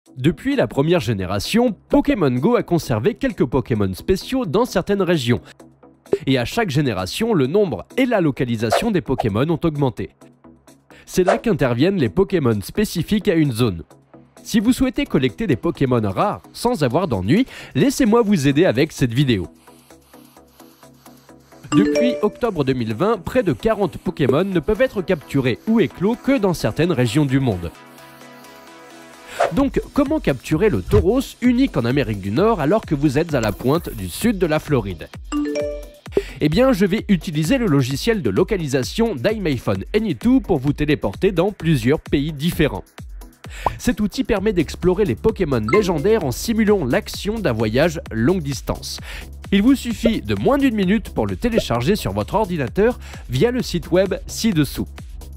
Depuis la première génération, Pokémon Go a conservé quelques Pokémon spéciaux dans certaines régions. Et à chaque génération, le nombre et la localisation des Pokémon ont augmenté. C'est là qu'interviennent les Pokémon spécifiques à une zone. Si vous souhaitez collecter des Pokémon rares sans avoir d'ennui, laissez-moi vous aider avec cette vidéo. Depuis octobre 2020, près de 40 Pokémon ne peuvent être capturés ou éclos que dans certaines régions du monde. Donc, comment capturer le Tauros, unique en Amérique du Nord, alors que vous êtes à la pointe du sud de la Floride? Eh bien, je vais utiliser le logiciel de localisation d'iMyPhone Any2 pour vous téléporter dans plusieurs pays différents. Cet outil permet d'explorer les Pokémon légendaires en simulant l'action d'un voyage longue distance. Il vous suffit de moins d'une minute pour le télécharger sur votre ordinateur via le site web ci-dessous.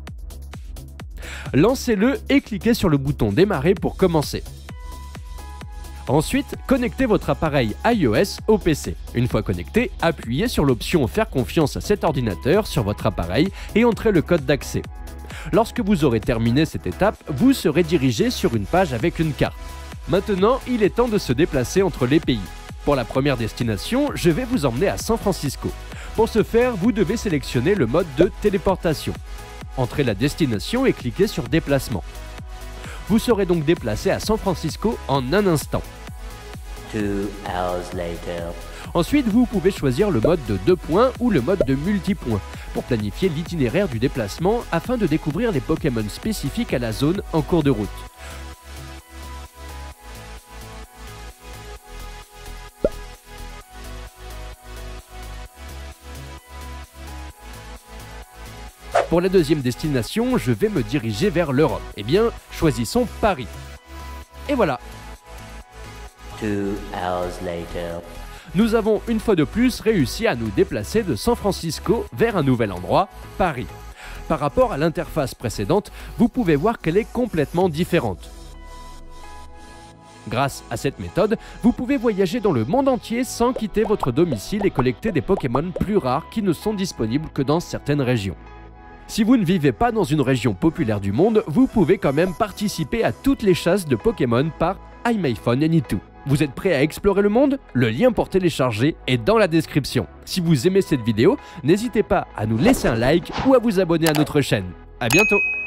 Lancez-le et cliquez sur le bouton démarrer pour commencer. Ensuite, connectez votre appareil iOS au PC. Une fois connecté, appuyez sur l'option faire confiance à cet ordinateur sur votre appareil et entrez le code d'accès. Lorsque vous aurez terminé cette étape, vous serez dirigé sur une page avec une carte. Maintenant, il est temps de se déplacer entre les pays. Pour la première destination, je vais vous emmener à San Francisco. Pour ce faire, vous devez sélectionner le mode de téléportation. Entrez la destination et cliquez sur déplacement. Vous serez donc déplacé à San Francisco en un instant. 2 hours later. Ensuite, vous pouvez choisir le mode de 2 points ou le mode de multipoints pour planifier l'itinéraire du déplacement afin de découvrir les Pokémon spécifiques à la zone en cours de route. Pour la deuxième destination, je vais me diriger vers l'Europe. Eh bien, choisissons Paris. Et voilà. 2 hours later. Nous avons une fois de plus réussi à nous déplacer de San Francisco vers un nouvel endroit, Paris. Par rapport à l'interface précédente, vous pouvez voir qu'elle est complètement différente. Grâce à cette méthode, vous pouvez voyager dans le monde entier sans quitter votre domicile et collecter des Pokémon plus rares qui ne sont disponibles que dans certaines régions. Si vous ne vivez pas dans une région populaire du monde, vous pouvez quand même participer à toutes les chasses de Pokémon par iMyPhone Any2. Vous êtes prêt à explorer le monde? Le lien pour télécharger est dans la description. Si vous aimez cette vidéo, n'hésitez pas à nous laisser un like ou à vous abonner à notre chaîne. À bientôt!